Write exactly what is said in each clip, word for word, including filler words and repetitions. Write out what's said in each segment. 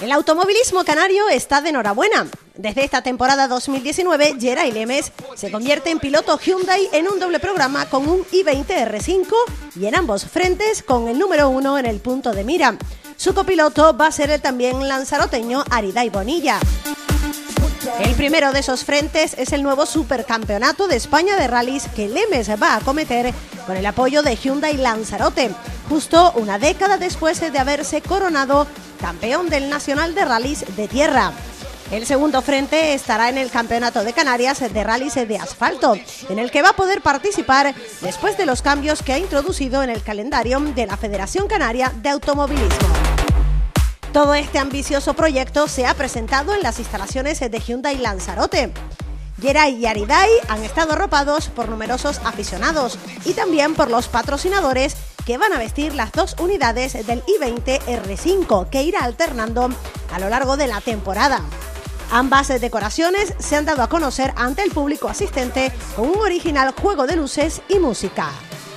El automovilismo canario está de enhorabuena. Desde esta temporada dos mil diecinueve, Geray Lemes se convierte en piloto Hyundai en un doble programa con un i veinte erre cinco y en ambos frentes con el número uno en el punto de mira. Su copiloto va a ser el también lanzaroteño Ariday Bonilla. El primero de esos frentes es el nuevo Supercampeonato de España de Rallys que Lemes va a acometer con el apoyo de Hyundai Lanzarote, justo una década después de haberse coronado campeón del Nacional de Rallys de Tierra. El segundo frente estará en el Campeonato de Canarias de Rallys de Asfalto, en el que va a poder participar después de los cambios que ha introducido en el calendario de la Federación Canaria de Automovilismo. Todo este ambicioso proyecto se ha presentado en las instalaciones de Hyundai Lanzarote. Geray y Ariday han estado arropados por numerosos aficionados y también por los patrocinadores que van a vestir las dos unidades del i veinte erre cinco que irá alternando a lo largo de la temporada. Ambas decoraciones se han dado a conocer ante el público asistente con un original juego de luces y música.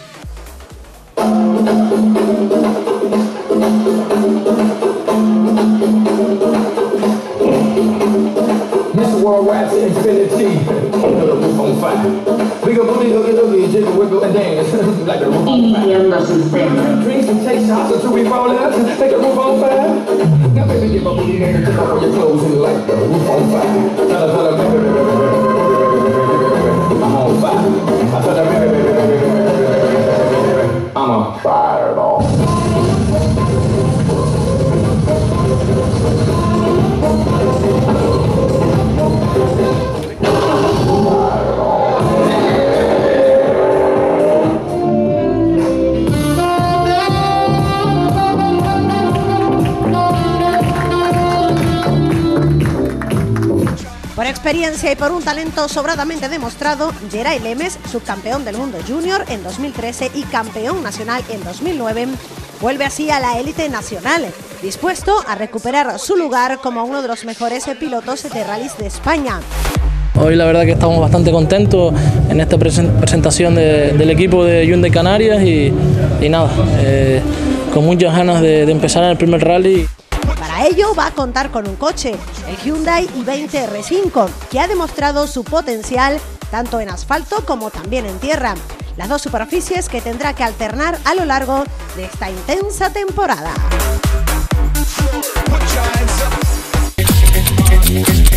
Worldwide to infinity, the roof on fire. We go boogie, hoogie, hoogie, jiggle, wiggle, and dance like the roof on fire. Drinks and take shots until we fall out, like the roof on fire. Now baby, get my boogie and take off all your clothes and like the roof on fire. Tell her, tell her, baby, baby, baby, baby, I'm on fire. I tell her, baby, baby, baby, baby, I'm on fire at all. Por experiencia y por un talento sobradamente demostrado, Geray Lemes, subcampeón del mundo junior en dos mil trece y campeón nacional en dos mil nueve, vuelve así a la élite nacional, dispuesto a recuperar su lugar como uno de los mejores pilotos de rallies de España. Hoy la verdad que estamos bastante contentos en esta presentación de, del equipo de Hyundai Canarias y, y nada, eh, con muchas ganas de, de empezar en el primer rally. Para ello va a contar con un coche, el Hyundai i veinte erre cinco, que ha demostrado su potencial tanto en asfalto como también en tierra, las dos superficies que tendrá que alternar a lo largo de esta intensa temporada.